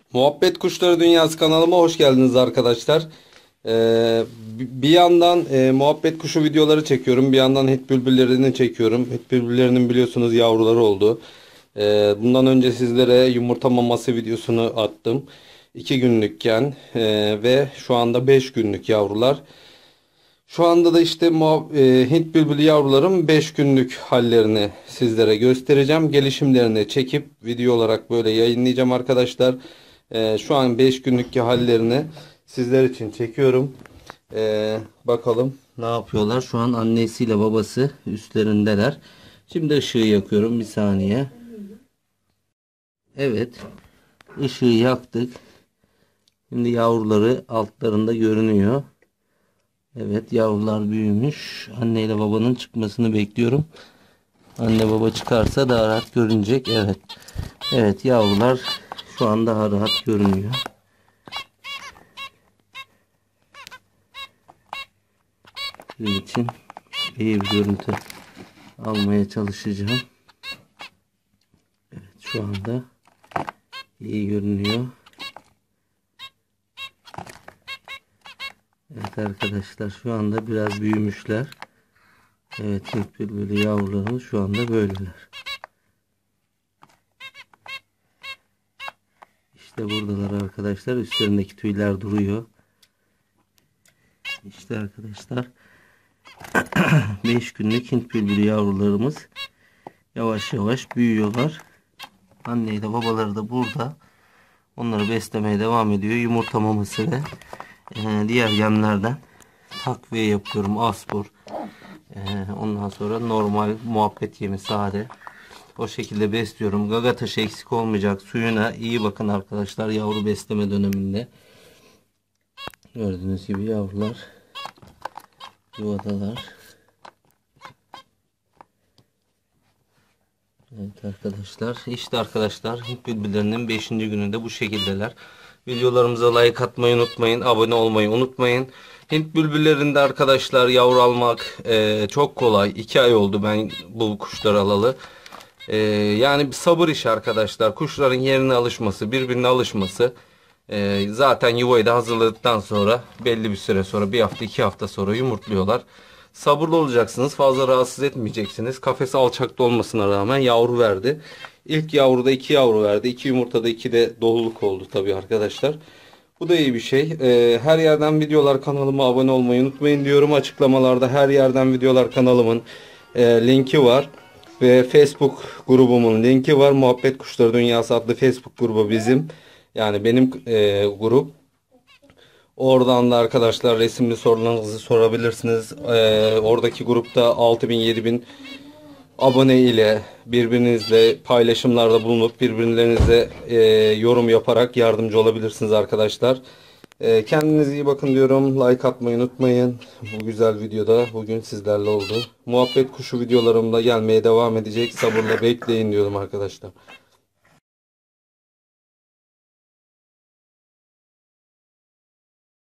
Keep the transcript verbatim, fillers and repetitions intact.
Muhabbet Kuşları Dünyası kanalıma hoş geldiniz arkadaşlar. Ee, bir yandan e, muhabbet kuşu videoları çekiyorum. Bir yandan het bülbüllerini çekiyorum. Het bülbüllerinin biliyorsunuz yavruları oldu. Ee, bundan önce sizlere yumurta maması videosunu attım. iki günlükken e, ve şu anda beş günlük yavrular. Şu anda da işte e, Hint bülbülü yavrularım beş günlük hallerini sizlere göstereceğim. Gelişimlerini çekip video olarak böyle yayınlayacağım arkadaşlar. E, şu an beş günlük hallerini sizler için çekiyorum. E, bakalım ne yapıyorlar. Şu an annesiyle babası üstlerindeler. Şimdi ışığı yakıyorum bir saniye. Evet. Işığı yaktık. Şimdi yavruları altlarında görünüyor. Evet, yavrular büyümüş. Anne ile babanın çıkmasını bekliyorum. Anne baba çıkarsa daha rahat görünecek. Evet. Evet, yavrular şu an daha rahat görünüyor. Sizin için iyi bir görüntü almaya çalışacağım. Evet, şu anda iyi görünüyor. Evet arkadaşlar, şu anda biraz büyümüşler. Evet, Hint bülbülü yavrularımız şu anda böyleler. İşte buradalar arkadaşlar. Üstlerindeki tüyler duruyor. İşte arkadaşlar beş günlük Hint bülbülü yavrularımız yavaş yavaş büyüyorlar. Anne ile babaları da burada. Onları beslemeye devam ediyor. Yumurta maması ve e, diğer yemlerden takviye yapıyorum. Aspor. E, ondan sonra normal muhabbet yemi, sade. O şekilde besliyorum. Gaga taşı eksik olmayacak. Suyuna iyi bakın arkadaşlar yavru besleme döneminde. Gördüğünüz gibi yavrular yuvadalar. Evet arkadaşlar. İşte arkadaşlar Hint bülbüllerinin beşinci gününde bu şekildeler. Videolarımıza like atmayı unutmayın. Abone olmayı unutmayın. Hint bülbüllerinde arkadaşlar yavru almak e, çok kolay. iki ay oldu ben bu kuşları alalı. E, yani bir sabır işi arkadaşlar. Kuşların yerine alışması, birbirine alışması. E, zaten yuvayı da hazırladıktan sonra belli bir süre sonra, bir hafta iki hafta sonra yumurtluyorlar. Sabırlı olacaksınız. Fazla rahatsız etmeyeceksiniz. Kafesi alçakta olmasına rağmen yavru verdi. İlk yavruda iki yavru verdi. iki yumurtada iki de doluluk oldu tabii arkadaşlar. Bu da iyi bir şey. Ee, her yerden videolar, kanalıma abone olmayı unutmayın diyorum. Açıklamalarda her yerden videolar kanalımın e, linki var. Ve Facebook grubumun linki var. Muhabbet Kuşları Dünyası adlı Facebook grubu bizim. Yani benim e, grup. Oradan da arkadaşlar resimli sorularınızı sorabilirsiniz. Ee, oradaki grupta altı bin yedi bin abone ile birbirinizle paylaşımlarda bulunup birbirlerinize e, yorum yaparak yardımcı olabilirsiniz arkadaşlar. E, kendinize iyi bakın diyorum. Like atmayı unutmayın. Bu güzel videoda bugün sizlerle oldu. Muhabbet kuşu videolarımda gelmeye devam edecek. Sabırla bekleyin diyorum arkadaşlar.